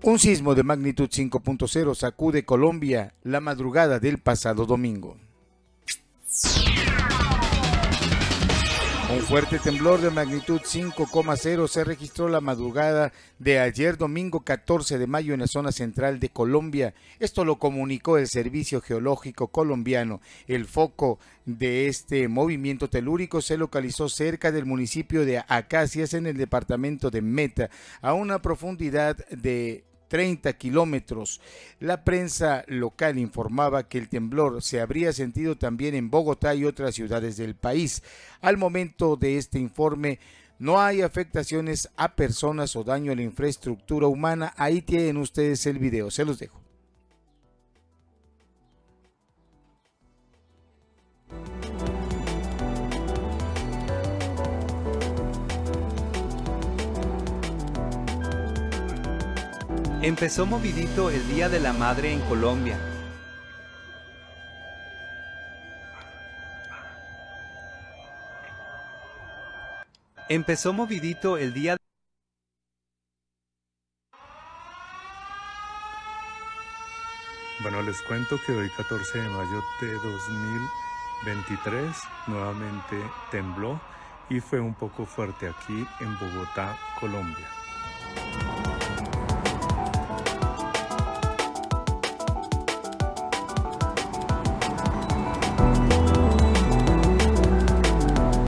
Un sismo de magnitud 5.0 sacude Colombia la madrugada del pasado domingo. Un fuerte temblor de magnitud 5,0 se registró la madrugada de ayer domingo 14 de mayo en la zona central de Colombia. Esto lo comunicó el Servicio Geológico Colombiano. El foco de este movimiento telúrico se localizó cerca del municipio de Acacias en el departamento de Meta, a una profundidad de 30 kilómetros. La prensa local informaba que el temblor se habría sentido también en Bogotá y otras ciudades del país. Al momento de este informe, no hay afectaciones a personas o daño a la infraestructura humana. Ahí tienen ustedes el video, se los dejo. Empezó movidito el Día de la Madre en Colombia. Empezó movidito el día. Bueno, les cuento que hoy 14 de mayo de 2023 nuevamente tembló y fue un poco fuerte aquí en Bogotá, Colombia.